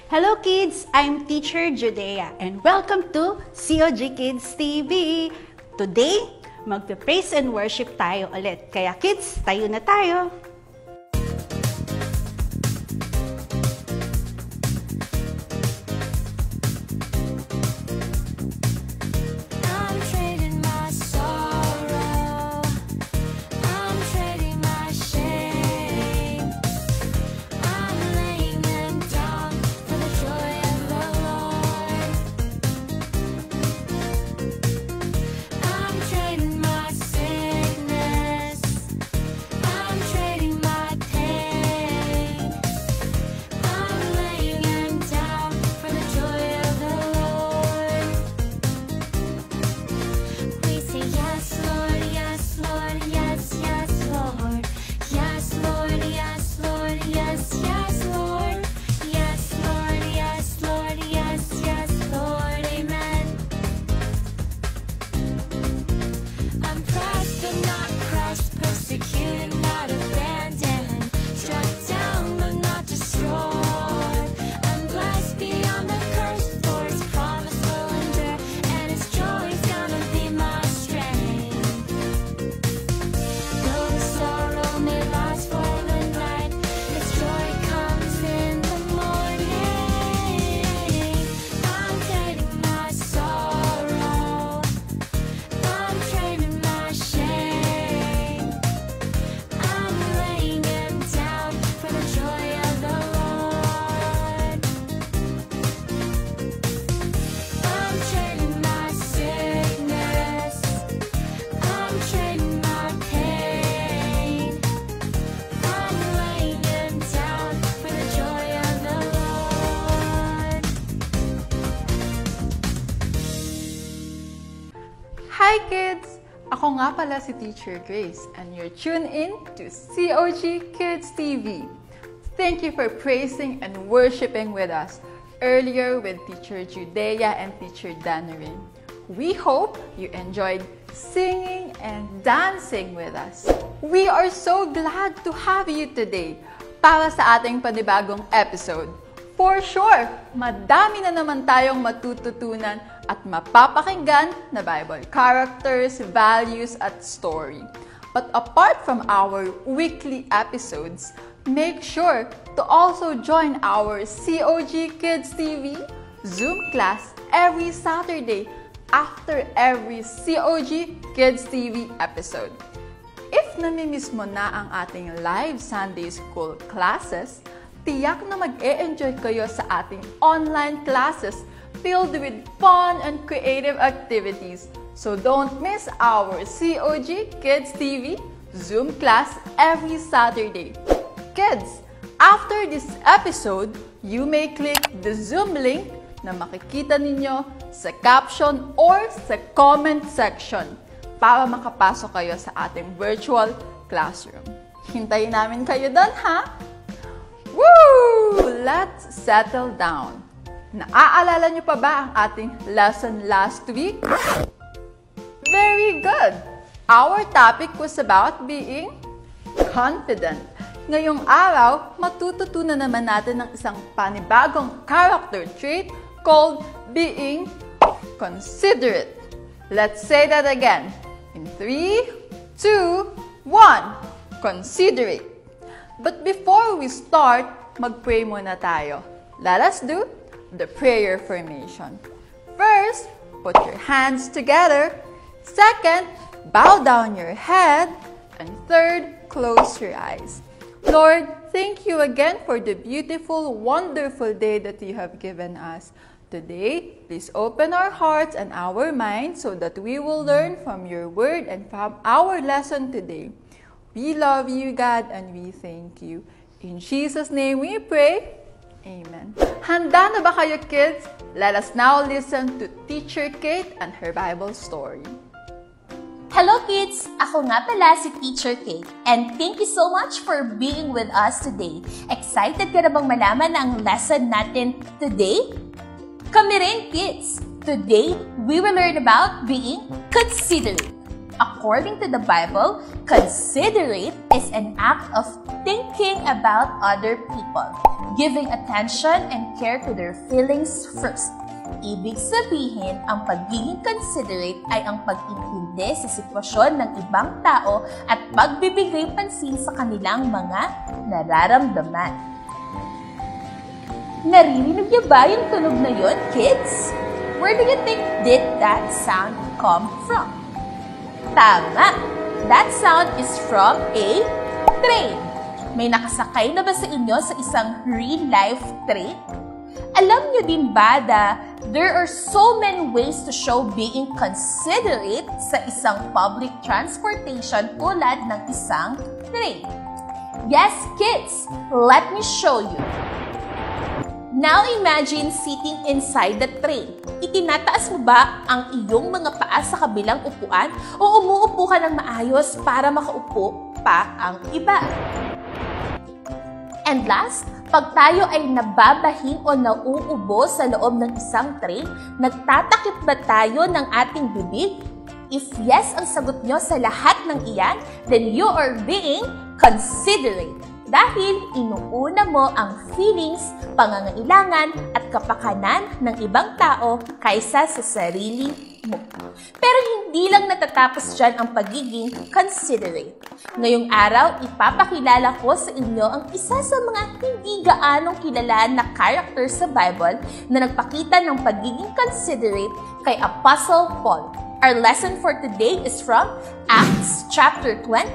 Hello kids! I'm Teacher Judea and welcome to COG Kids TV. Today, magpe-praise and worship tayo ulit. Kaya kids, tayo na tayo! Hi kids! Ako nga pala si Teacher Grace and you're tuned in to COG Kids TV. Thank you for praising and worshiping with us earlier with Teacher Judea and Teacher Danarin. We hope you enjoyed singing and dancing with us. We are so glad to have you today para sa ating panibagong episode. For sure, madami na naman tayong matututunan at mapapakinggan na Bible characters, values, at story. But apart from our weekly episodes, make sure to also join our COG Kids TV Zoom class every Saturday after every COG Kids TV episode. If namimiss mo na ang ating live Sunday school classes, tiyak na mag-e-enjoy kayo sa ating online classes filled with fun and creative activities. So don't miss our COG Kids TV Zoom class every Saturday. Kids, after this episode, you may click the Zoom link na makikita ninyo sa caption or sa comment section para makapasok kayo sa ating virtual classroom. Hintayin namin kayo doon, ha? Woo! Let's settle down. Naaalala niyo pa ba ang ating lesson last week? Very good! Our topic was about being confident. Ngayong araw, matututunan naman natin ng isang panibagong character trait called being considerate. Let's say that again. In 3, 2, 1. Considerate. But before we start, mag-pray muna tayo. Let us do the prayer formation. First, put your hands together. Second, bow down your head. And third, close your eyes. Lord, thank you again for the beautiful, wonderful day that you have given us. Today, please open our hearts and our minds so that we will learn from your word and from our lesson today. We love you, God, and we thank you. In Jesus' name we pray. Amen. Handa na ba kayo, kids? Let us now listen to Teacher Kate and her Bible story. Hello kids! Ako nga pala si Teacher Kate and thank you so much for being with us today. Excited ka na bang malaman ang lesson natin today? Kami rin kids! Today, we will learn about being considerate. According to the Bible, considerate is an act of thinking about other people, giving attention and care to their feelings first. Ibig sabihin, ang pagiging considerate ay ang pag-intindi sa sitwasyon ng ibang tao at pagbibigay pansin sa kanilang mga nararamdaman. Naririnig niyo ba yung tunog na yun, kids? Where do you think did that sound come from? Tama! That sound is from a train. May nakasakay na ba sa inyo sa isang real-life train? Alam niyo din ba na there are so many ways to show being considerate sa isang public transportation tulad ng isang train? Yes, kids! Let me show you. Now imagine sitting inside the train. Itinataas mo ba ang iyong mga paa sa kabilang upuan o umuupo ka ng maayos para makaupo pa ang iba? And last, pag tayo ay nababahing o nauubo sa loob ng isang train, nagtatakip ba tayo ng ating bibig? If yes ang sagot nyo sa lahat ng iyan, then you are being considerate. Dahil inuuna mo ang feelings, pangangailangan at kapakanan ng ibang tao kaysa sa sarili mo. Pero hindi lang natatapos dyan ang pagiging considerate. Ngayong araw, ipapakilala ko sa inyo ang isa sa mga hindi gaanong kilala na character sa Bible na nagpakita ng pagiging considerate kay Apostle Paul. Our lesson for today is from Acts chapter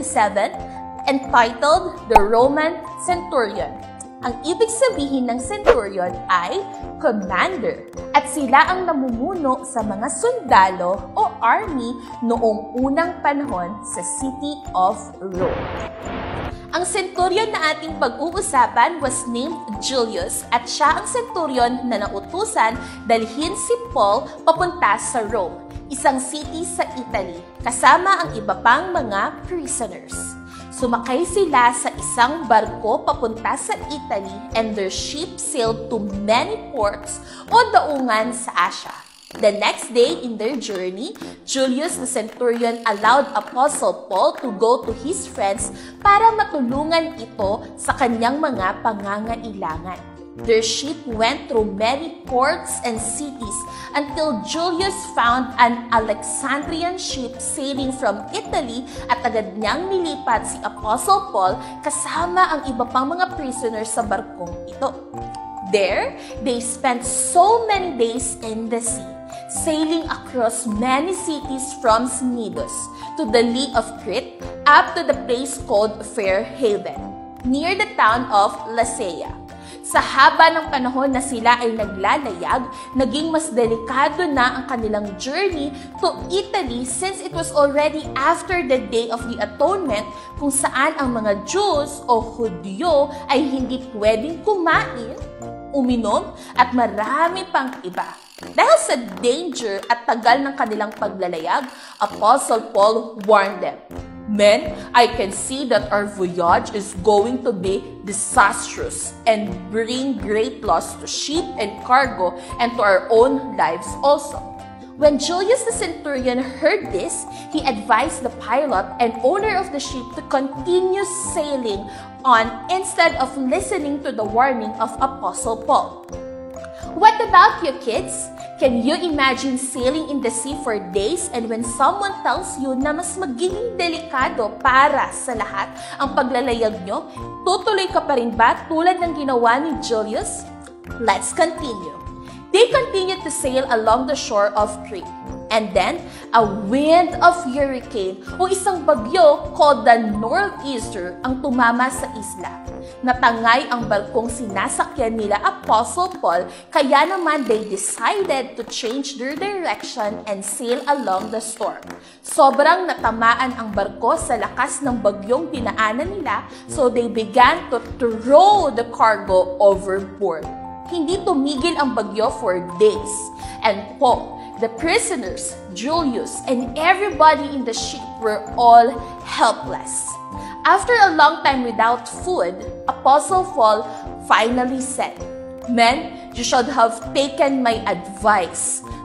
27, entitled The Roman Centurion. Ang ibig sabihin ng centurion ay commander at sila ang namumuno sa mga sundalo o army noong unang panahon sa city of Rome. Ang centurion na ating pag-uusapan was named Julius at siya ang centurion na nautusan dalhin si Paul papunta sa Rome, isang city sa Italy, kasama ang iba pang mga prisoners. Sumakay sila sa isang barko papunta sa Italy and their ship sailed to many ports o daungan sa Asia. The next day in their journey, Julius the centurion allowed Apostle Paul to go to his friends para matulungan ito sa kanyang mga pangangailangan. Their ship went through many ports and cities until Julius found an Alexandrian ship sailing from Italy at agad niyang nilipat si Apostle Paul kasama ang iba pang mga prisoners sa barkong ito. There, they spent so many days in the sea, sailing across many cities from Cnidus to the lee of Crete up to the place called Fair Haven, near the town of Lasea. Sa haba ng panahon na sila ay naglalayag, naging mas delikado na ang kanilang journey to Italy since it was already after the Day of the Atonement kung saan ang mga Jews o Hudyo ay hindi pwedeng kumain, uminom at marami pang iba. Dahil sa danger at tagal ng kanilang paglalayag, Apostle Paul warned them, "Men, I can see that our voyage is going to be disastrous and bring great loss to ship and cargo and to our own lives also." When Julius the centurion heard this, he advised the pilot and owner of the ship to continue sailing on instead of listening to the warning of Apostle Paul. What about you, kids? Can you imagine sailing in the sea for days and when someone tells you na mas magiging delikado para sa lahat ang paglalayag nyo, tutuloy ka pa rin ba tulad ng ginawa ni Julius? Let's continue. They continued to sail along the shore of Crete. And then, a wind of hurricane o isang bagyo called the Northeaster ang tumama sa isla. Natangay ang barkong sinasakyan nila Apostle Paul, kaya naman they decided to change their direction and sail along the storm. Sobrang natamaan ang barko sa lakas ng bagyong dinaanan nila, so they began to throw the cargo overboard. Hindi tumigil ang bagyo for days. And Paul, the prisoners, Julius, and everybody in the ship were all helpless. After a long time without food, Apostle Paul finally said, "Men, you should have taken my advice.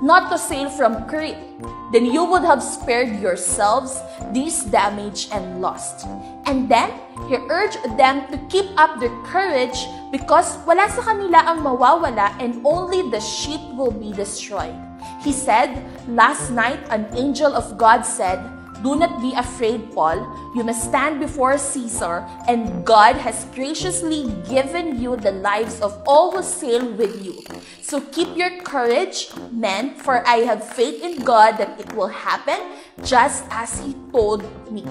not to sail from Crete. Then you would have spared yourselves this damage and loss. And then, he urged them to keep up their courage because wala sa kanila ang mawawala and only the ship will be destroyed. He said, last night an angel of God said, do not be afraid, Paul. You must stand before Caesar, and God has graciously given you the lives of all who sail with you. So keep your courage, men, for I have faith in God that it will happen just as He told me.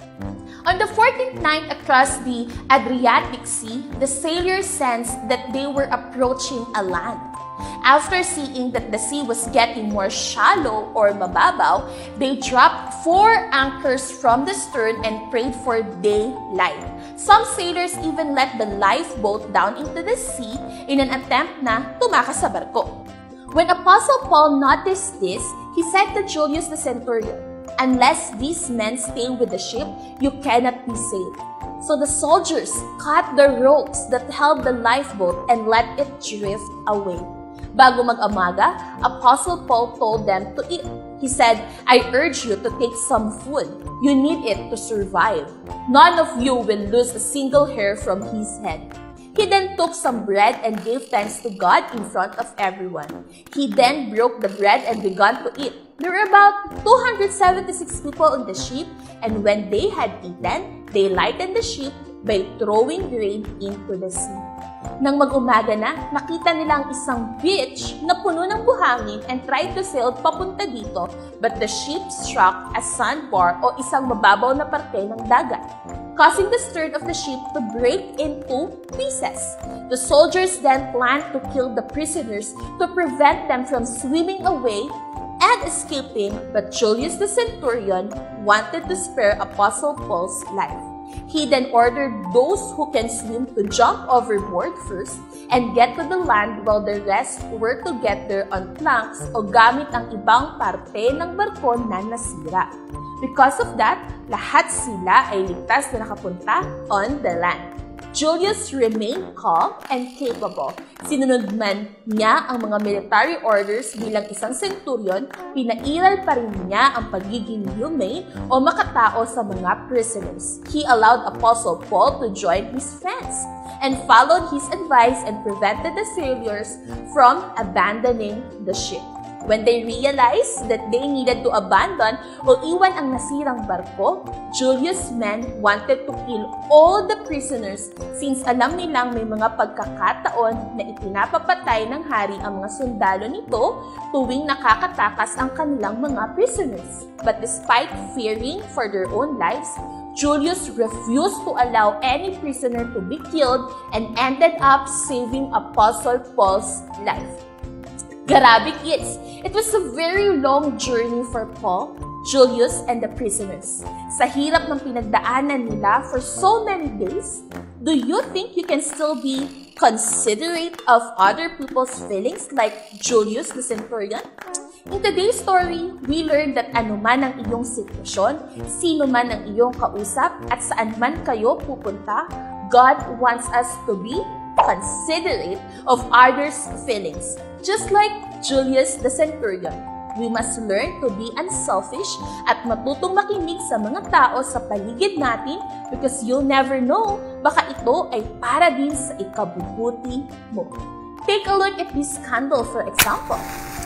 On the 14th night across the Adriatic Sea, the sailors sensed that they were approaching a land. After seeing that the sea was getting more shallow or mababaw, they dropped 4 anchors from the stern and prayed for daylight. Some sailors even let the lifeboat down into the sea in an attempt na tumakas sa barko. When Apostle Paul noticed this, he said to Julius the centurion, unless these men stay with the ship, you cannot be saved. So the soldiers cut the ropes that held the lifeboat and let it drift away. Bago mag-amaga, Apostle Paul told them to eat. He said, I urge you to take some food. You need it to survive. None of you will lose a single hair from his head. He then took some bread and gave thanks to God in front of everyone. He then broke the bread and began to eat. There were about 276 people on the ship, and when they had eaten, they lightened the ship by throwing grain into the sea. Nang mag-umaga na, nakita nila ang isang beach na puno ng buhangin and tried to sail papunta dito, but the ship struck a sandbar o isang mababaw na parte ng dagat, causing the stern of the ship to break into pieces. The soldiers then planned to kill the prisoners to prevent them from swimming away and escaping, but Julius the centurion wanted to spare Apostle Paul's life. He then ordered those who can swim to jump overboard first and get to the land while the rest were to get there on planks o gamit ang ibang parte ng barko na nasira. Because of that, lahat sila ay ligtas na nakapunta on the land. Julius remained calm and capable. Sinunod man niya ang mga military orders bilang isang centurion, pinairal pa rin niya ang pagiging humane o makatao sa mga prisoners. He allowed Apostle Paul to join his friends and followed his advice and prevented the sailors from abandoning the ship. When they realized that they needed to abandon o iwan ang nasirang barko, Julius' men wanted to kill all the prisoners since alam nilang may mga pagkakataon na ipinapapatay ng hari ang mga sundalo nito tuwing nakakatakas ang kanilang mga prisoners. But despite fearing for their own lives, Julius refused to allow any prisoner to be killed and ended up saving Apostle Paul's life. Grabe, kids! It was a very long journey for Paul, Julius, and the prisoners. Sa hirap ng pinagdaanan nila for so many days, do you think you can still be considerate of other people's feelings like Julius the centurion? In today's story, we learned that anuman ang iyong sitwasyon, sino man ang iyong kausap, at saan man kayo pupunta, God wants us to be considerate of others' feelings. Just like Julius the centurion, we must learn to be unselfish at matutong makinig sa mga tao sa paligid natin because you'll never know, baka ito ay para din sa ikabubuti mo. Take a look at this candle for example.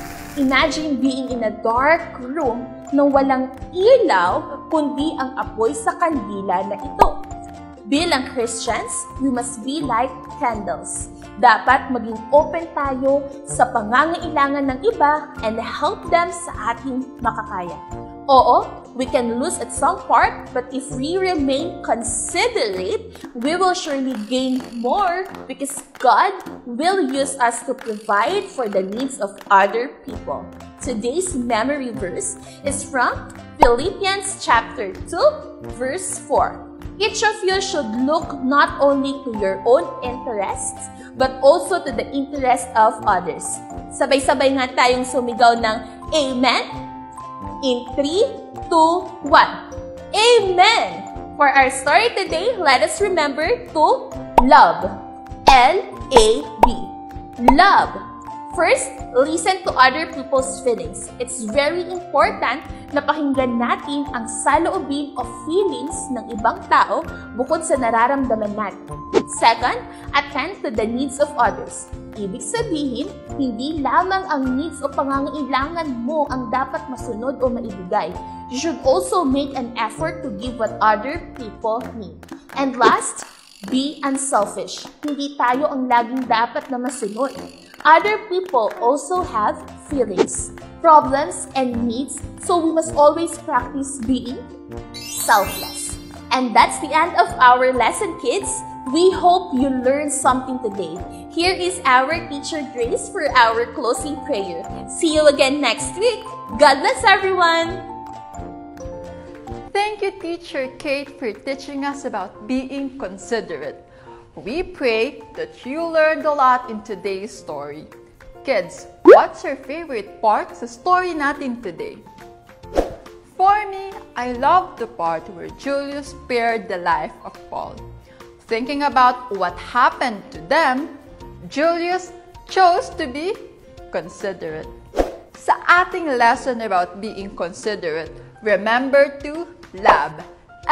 Imagine being in a dark room na walang ilaw kundi ang apoy sa kandila na ito. Bilang Christians, we must be like candles. Dapat maging open tayo sa pangangailangan ng iba and help them sa ating makakaya. Oo, we can lose at some part, but if we remain considerate, we will surely gain more because God will use us to provide for the needs of other people. Today's memory verse is from Philippians chapter 2, verse 4. Each of you should look not only to your own interests, but also to the interest of others. Sabay-sabay nga tayong sumigaw ng Amen! In 3, 2, 1. Amen! For our story today, let us remember to love. L-A-B. Love. First, listen to other people's feelings. It's very important na pakinggan natin ang saloobin o feelings ng ibang tao bukod sa nararamdaman natin. Second, attend to the needs of others. Ibig sabihin, hindi lamang ang needs o pangangailangan mo ang dapat masunod o maibigay. You should also make an effort to give what other people need. And last, be unselfish. Hindi tayo ang laging dapat na masunod. Other people also have feelings, problems, and needs, so we must always practice being selfless. And that's the end of our lesson, kids. We hope you learned something today. Here is our teacher Grace for our closing prayer. See you again next week. God bless everyone! Thank you, Teacher Kate, for teaching us about being considerate. We pray that you learned a lot in today's story. Kids, what's your favorite part sa story natin today? For me, I love the part where Julius spared the life of Paul. Thinking about what happened to them, Julius chose to be considerate. Sa ating lesson about being considerate, remember to lab.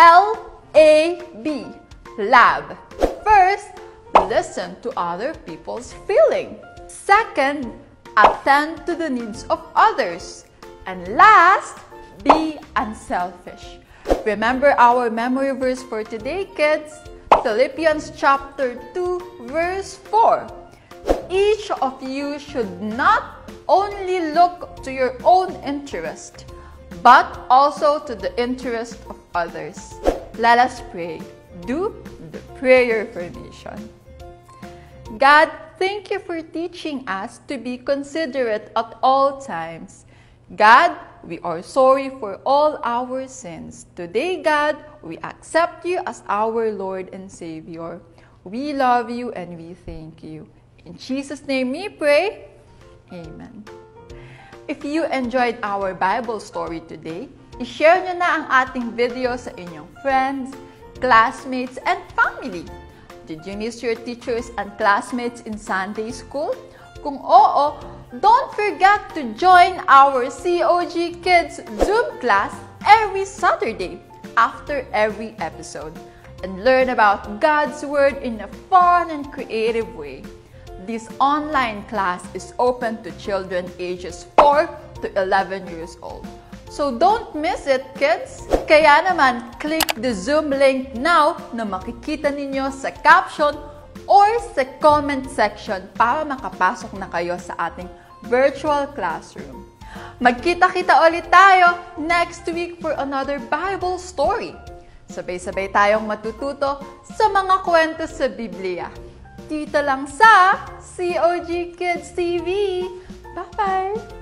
L-A-B. Lab. First, listen to other people's feeling. Second, attend to the needs of others. And last, be unselfish. Remember our memory verse for today, kids? Philippians chapter 2, verse 4. Each of you should not only look to your own interest, but also to the interest of others. Let us pray. Do the prayer formation. God, thank you for teaching us to be considerate at all times. God, we are sorry for all our sins. Today, God, we accept you as our Lord and Savior. We love you and we thank you. In Jesus' name we pray. Amen. If you enjoyed our Bible story today, i-share nyo na ang ating video sa inyong friends, classmates, and family. Did you miss your teachers and classmates in Sunday school? Kung oo, don't forget to join our COG Kids Zoom class every Saturday after every episode and learn about God's Word in a fun and creative way. This online class is open to children ages 4 to 11 years old. So don't miss it, kids! Kaya naman, click the Zoom link now na makikita ninyo sa caption or sa comment section para makapasok na kayo sa ating virtual classroom. Magkita-kita ulit tayo next week for another Bible story. Sabay-sabay tayong matututo sa mga kwento sa Biblia. Dito lang sa COG Kids TV. Bye-bye!